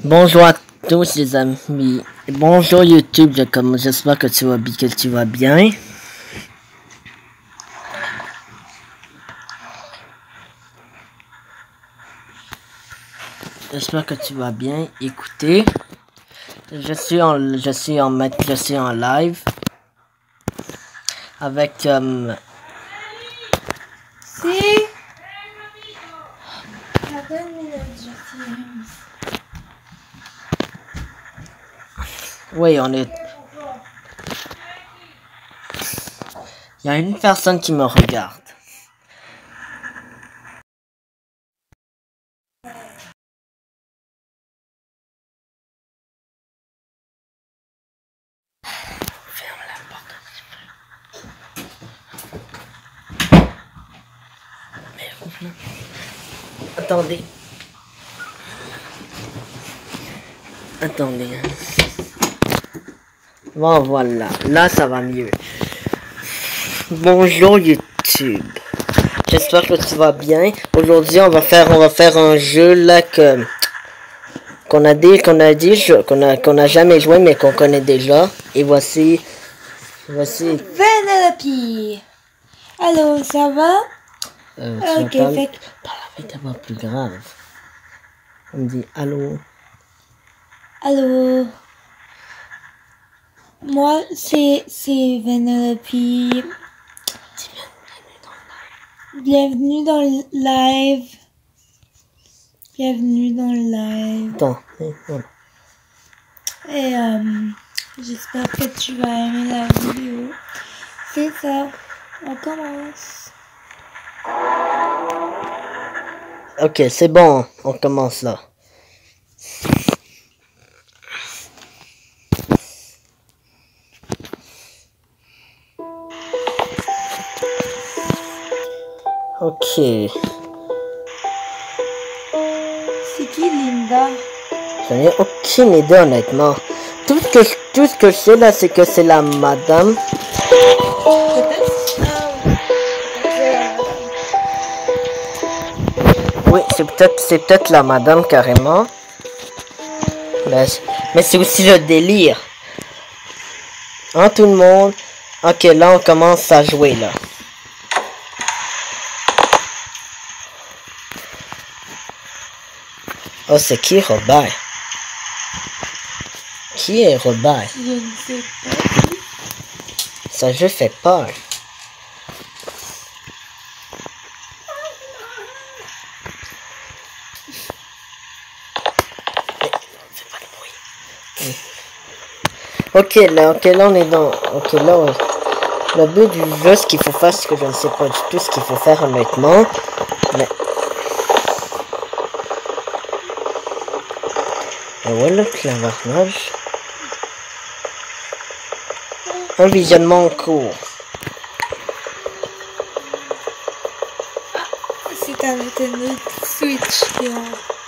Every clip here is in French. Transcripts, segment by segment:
Bonjour à tous les amis. Bonjour YouTube, j'espère que tu vas bien. J'espère que tu vas bien. Écoutez, je suis en live avec Si. oui, on est. Il y a une personne qui me regarde. Ferme la porte un petit peu. Attendez. Attendez. Bon, voilà. Là, ça va mieux. Bonjour YouTube. J'espère que tu vas bien. Aujourd'hui, on va faire un jeu là qu'on a jamais joué mais qu'on connaît déjà. Et voici. Vanellope. Allô, ça va? Ok, parle avec ta voix plus grave. On me dit allô. Allô. Moi, c'est Vanellope. Bienvenue dans le live. Bienvenue dans le live. Attends, voilà. Et j'espère que tu vas aimer la vidéo. C'est ça. On commence. Ok, c'est bon. On commence là. Ok. C'est qui Linda? Je n'ai aucune idée honnêtement. Tout ce que je sais là, c'est que c'est la madame. Oui, c'est peut-être la madame carrément. Mais c'est aussi le délire. Hein, tout le monde? Ok, là on commence à jouer là. Oh, c'est qui Robert? Qui est Robert? Je ne sais pas. Ça jeu fait peur. Ok, là on est dans. Ok, là, le but du jeu, ce qu'il faut faire, c'est que je ne sais pas du tout ce qu'il faut faire honnêtement. Mais. Et voilà le clavardage. Un visionnement en cours. C'est un Nintendo Switch qui est en...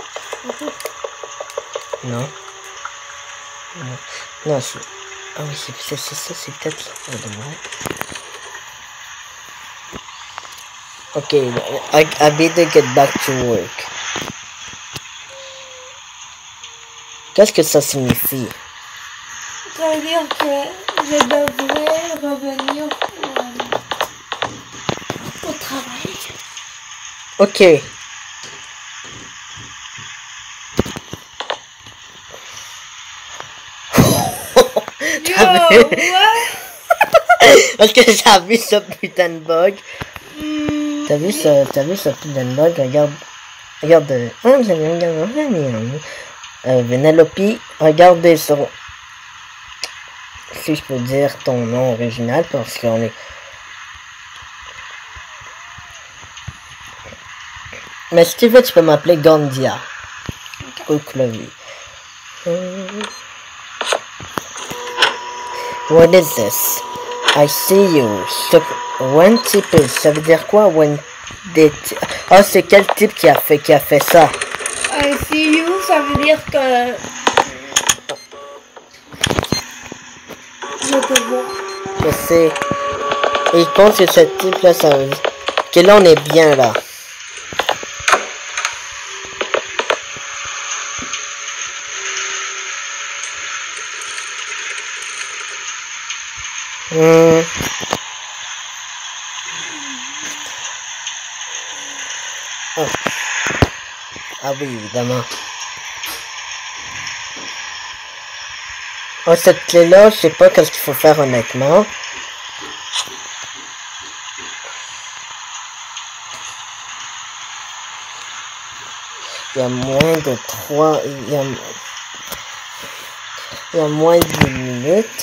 Non. Non, c'est... Ah oui, c'est ça, c'est peut-être là. Ok, I better get back to work. Qu'est-ce que ça signifie? Ça veut dire que je devrais revenir au travail. Ok. Parce que j'ai vu ce putain de bug. T'as vu ce putain de bug? Regarde. Vanellope, regardez sur... Si je peux dire ton nom original, parce qu'on est... Mais si tu veux, tu peux m'appeler Gandia. Au clavier. What is this? I see you. When type, ça veut dire quoi? Ah, c'est quel type qui a fait ça? I see you, ça veut dire que je te vois. Je sais. Et je pense que ce type là, ça veut dire que là on est bien là. Hmm. Oh. Ah oui, évidemment. Oh, cette clé-là, je sais pas qu'est-ce qu'il faut faire honnêtement. Il y a moins de 3... Il y a moins de 10 minutes.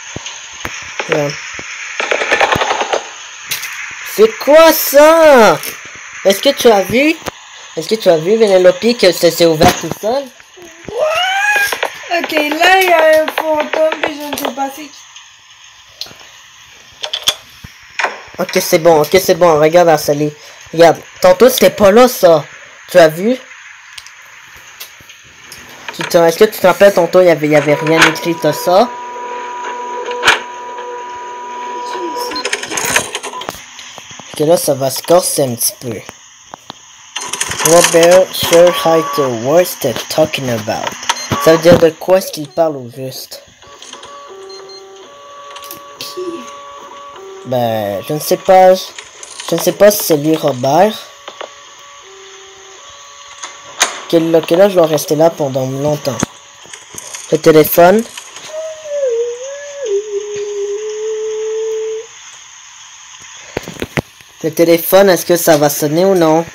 C'est quoi ça? Est-ce que tu as vu? Est-ce que tu as vu, Vénélope, que ça s'est ouvert tout seul? Ok, là il y a un fantôme et je ne sais pas c'est qui. Ok, c'est bon, regarde Arsali. Regarde, tantôt c'était pas là ça. Tu as vu? Est-ce que tu te rappelles tantôt il y avait rien écrit de ça? Ok, là ça va se corser un petit peu. Robert sure Highter, what's that talking about? Ça veut dire de quoi est-ce qu'il parle au juste? Qui? Ben, je ne sais pas. Je ne sais pas si c'est lui, Robert. Que là, je dois rester là pendant longtemps. Le téléphone. Le téléphone, est-ce que ça va sonner ou non?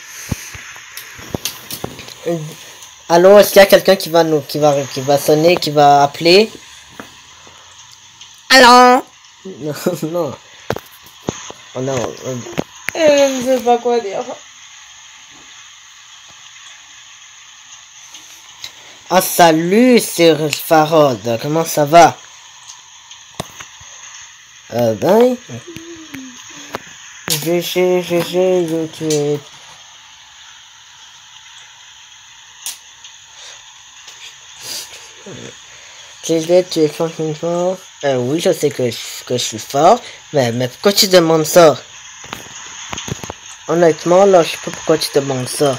Allô, est-ce qu'il y a quelqu'un qui va sonner, qui va appeler? Alors? Non, non. Oh non. Je ne sais pas quoi dire. Ah, salut, c'est Farod. Comment ça va? Ben. GG, YouTube. GG, tu es fucking fort. Oui, je sais que je suis fort. Mais pourquoi tu demandes ça? Honnêtement, là, je sais pas pourquoi tu demandes ça.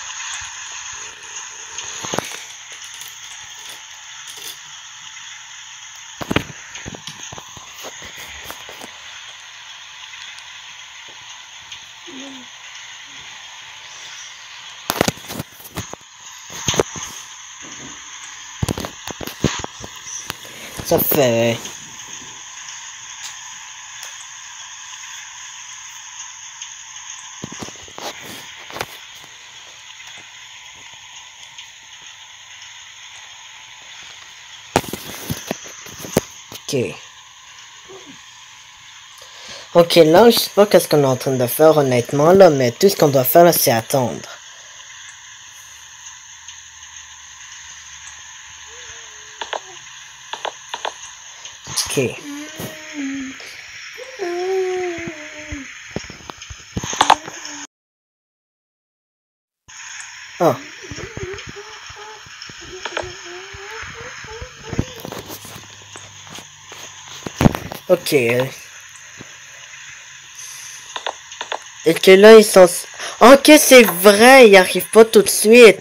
Ça fait... Ok. Ok, là, je sais pas qu'est-ce qu'on est en train de faire, honnêtement, là, mais tout ce qu'on doit faire, là, c'est attendre. Ok. Ah. Ok. Et que là, ils sont... Ok, c'est vrai, ils arrivent pas tout de suite.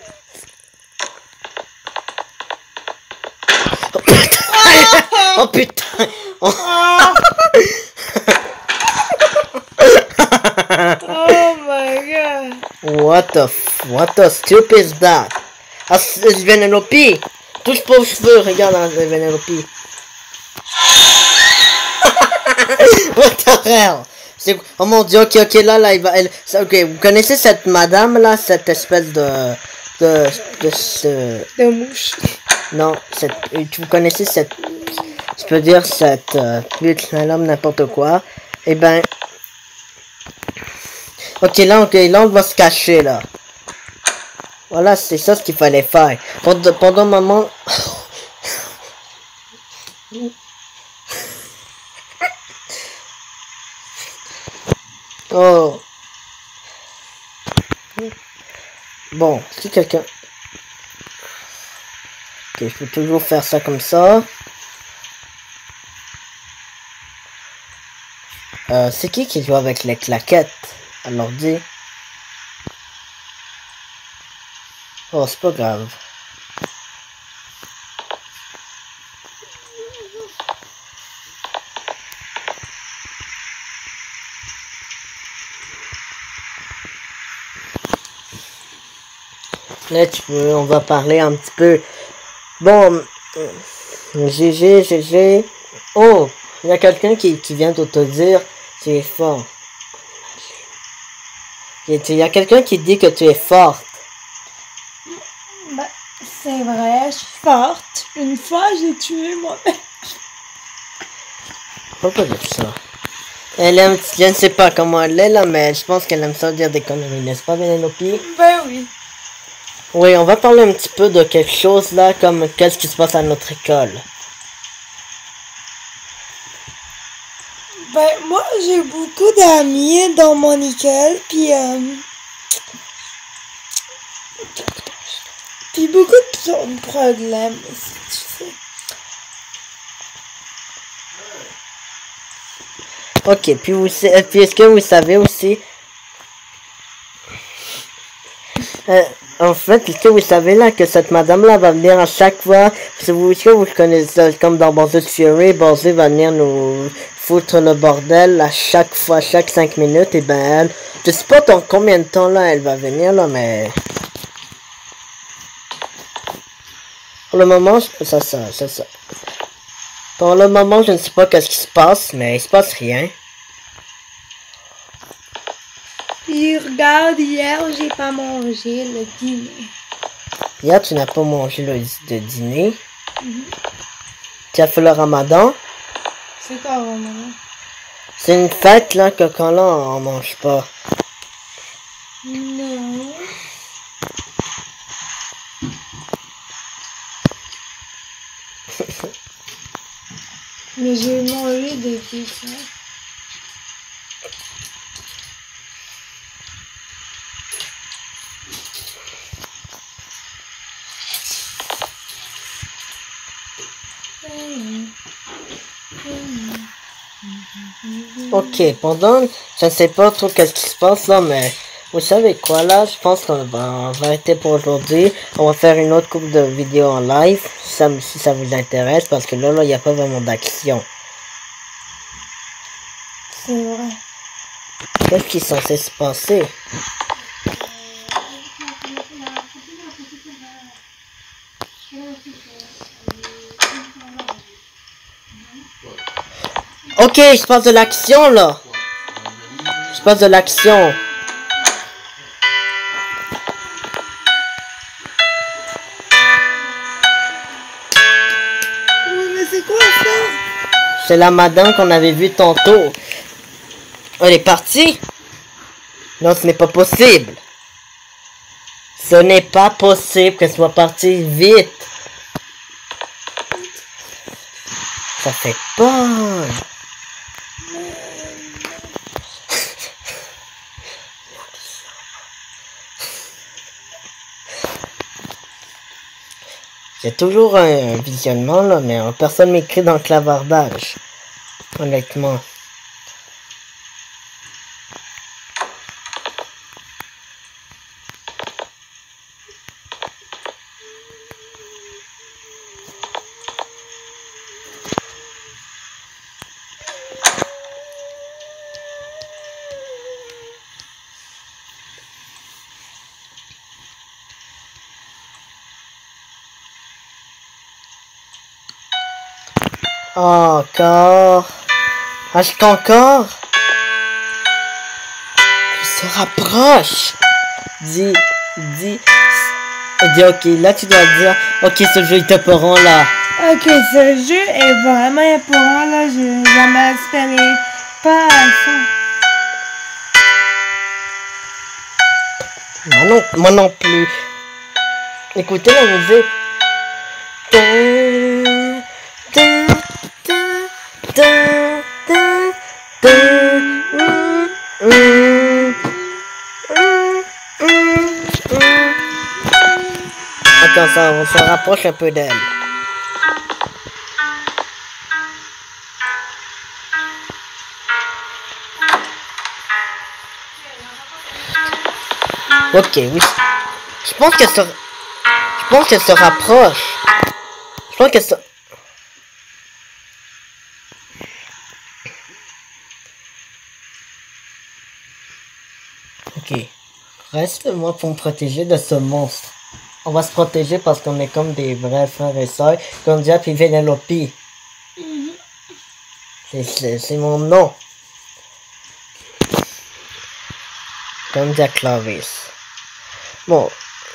Oh putain! Oh putain! Oh, Oh my god. what the stupid is that? Ah, c'est Vénélope! Touche pas aux cheveux, regarde Vénélope. What the hell? Oh mon dieu, ok, là, il va... ok, vous connaissez cette madame, là, cette espèce de De mouche. Non, vous connaissez cette... Je peux dire cette pute, l'homme, n'importe quoi. Eh ben... Ok, là, on va se cacher, là. Voilà, c'est ça ce qu'il fallait faire. Pendant un moment... Oh. Bon, si quelqu'un... Ok, je peux toujours faire ça comme ça. C'est qui joue avec les claquettes à l'ordi? Oh, c'est pas grave. Là, tu peux, on va parler un petit peu. Bon, GG. Oh, il y a quelqu'un qui vient de te dire tu es fort. Il y a quelqu'un qui dit que tu es forte. Ben, c'est vrai, je suis forte. Une fois, j'ai tué moi-même. Pourquoi dire ça? Elle aime, je ne sais pas comment elle est là, mais je pense qu'elle aime ça dire des conneries, n'est-ce pas, Pénélope? Ben oui. Oui, on va parler un petit peu de quelque chose là, comme qu'est-ce qui se passe à notre école. Ben, moi, j'ai beaucoup d'amis dans mon école, puis beaucoup de problèmes aussi, tu sais. Ok, puis est-ce que vous savez aussi... en fait, est-ce que vous savez là que cette madame-là va venir à chaque fois, est-ce que vous connaissez comme dans Bowser Fury, Bowser va venir nous foutre le bordel à chaque fois, chaque 5 minutes, et ben elle, je sais pas dans combien de temps là elle va venir là, mais... Pour le moment, ça. Pour le moment, je ne sais pas qu'est-ce qui se passe, mais il se passe rien. Puis regarde, hier, j'ai pas mangé le dîner. Hier, tu n'as pas mangé le dîner. Tu as fait le ramadan. C'est quoi, maman? C'est une fête, là, que quand là, on mange pas. Non. Mais j'ai mangé des pizzas. Ok, je ne sais pas trop qu'est-ce qui se passe là, mais vous savez quoi là, je pense qu'on va arrêter pour aujourd'hui. On va faire une autre couple de vidéos en live, si ça vous intéresse, parce que là, il n'y a pas vraiment d'action. C'est vrai. Qu'est-ce qui est censé se passer? Ok, il se passe de l'action là. Il se passe de l'action. Oui, mais c'est quoi ça? C'est la madame qu'on avait vue tantôt. Elle est partie? Non, ce n'est pas possible. Ce n'est pas possible qu'elle soit partie vite. Ça fait peur. Il y a toujours un visionnement là, mais personne m'écrit dans le clavardage. Honnêtement. Encore. Encore. Il se rapproche. Dis, ok, là tu dois dire, ok, ce jeu est épeurant là. Ok, ce jeu est vraiment épeurant, là. Je m'espérais pas à ça. Moi non plus. Écoutez la musique. Attends, ça, on se rapproche un peu d'elle. Ok, oui. Je pense qu'elle se rapproche. Je pense qu'elle se... Ok. Reste moi pour me protéger de ce monstre. On va se protéger parce qu'on est comme des vrais frères et sœurs. Comme Jack et Vénélope. C'est mon nom. Comme Jack Clavis. Bon.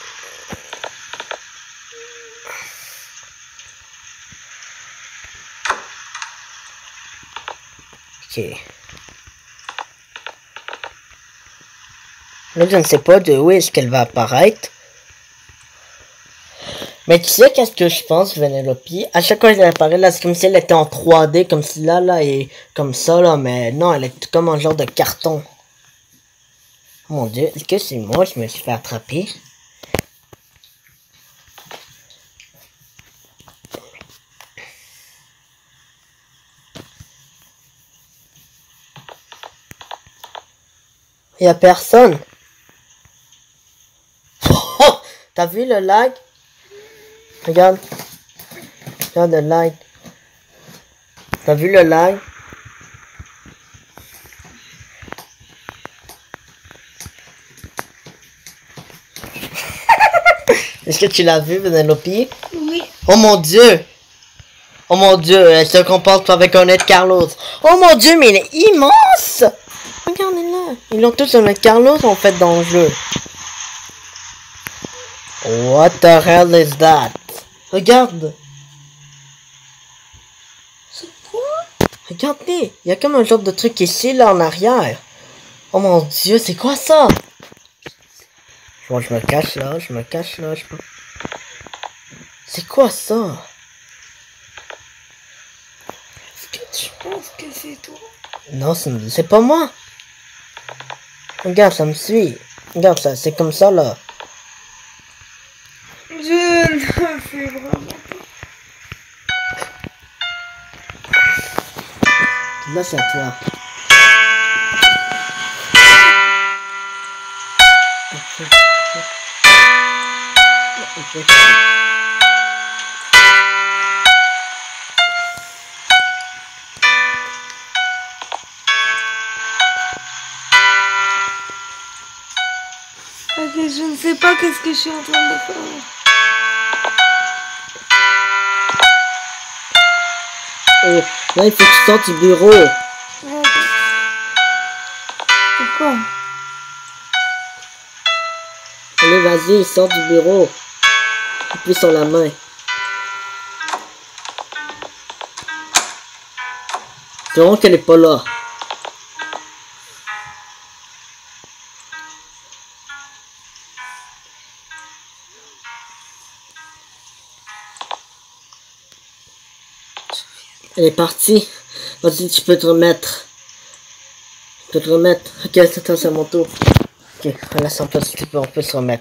Ok. Là, je ne sais pas de où est-ce qu'elle va apparaître. Mais tu sais qu'est-ce que je pense, Vénélope? À chaque fois qu'elle apparaît, là, c'est comme si elle était en 3D, comme si là, et comme ça, là, mais non, elle est comme un genre de carton. Oh mon Dieu, est-ce que c'est moi, je me suis fait attraper? Il y a personne. Oh! T'as vu le lag? Regarde. Regarde le lag. T'as vu le lag? Est-ce que tu l'as vu, Vénélope? Oui. Oh mon Dieu! Oh mon Dieu, elle se comporte avec un Ned Carlos. Oh mon Dieu, mais il est immense! Regardez-le. Ils l'ont tous un Ned Carlos en fait dans le jeu. What the hell is that? Regarde. C'est quoi? Regardez. Il y a comme un genre de truc ici, là, en arrière. Oh mon Dieu, c'est quoi ça? Bon, je me cache là, je me cache là. C'est quoi ça? Est-ce que tu penses que c'est toi? Non, c'est pas moi. Regarde, ça me suit. Regarde, ça, c'est comme ça, là. Je ne sais vraiment pas. Là, c'est à toi. Ok, je ne sais pas qu'est-ce que je suis en train de faire. Oh, là, il faut que tu sortes du bureau. Ouais. Pourquoi? Allez, vas-y, sors du bureau. Appuie sur la main. C'est vraiment qu'elle est pas là. Elle est partie. Vas-y, tu peux te remettre. Tu peux te remettre. Ok, attends, c'est à mon tour. Ok, laisse en place, on peut se remettre.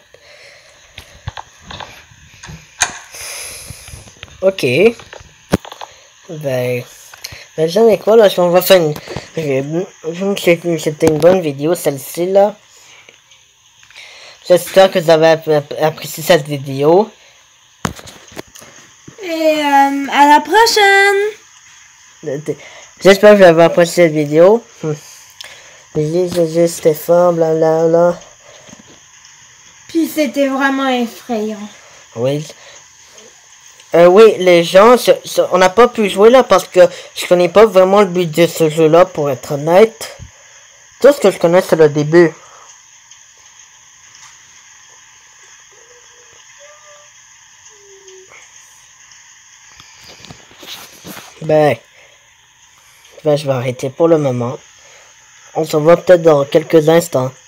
Ok. Ben j'en ai quoi là? On va faire c'était une bonne vidéo, celle-ci là. J'espère que vous avez apprécié cette vidéo. Et à la prochaine! J'espère que vous avez apprécié cette vidéo. Stéphane, blablabla. Puis c'était vraiment effrayant. Oui. Oui, les gens, on n'a pas pu jouer là parce que je connais pas vraiment le but de ce jeu-là, pour être honnête. Tout ce que je connais, c'est le début. Ben, je vais arrêter pour le moment. On se voit peut-être dans quelques instants.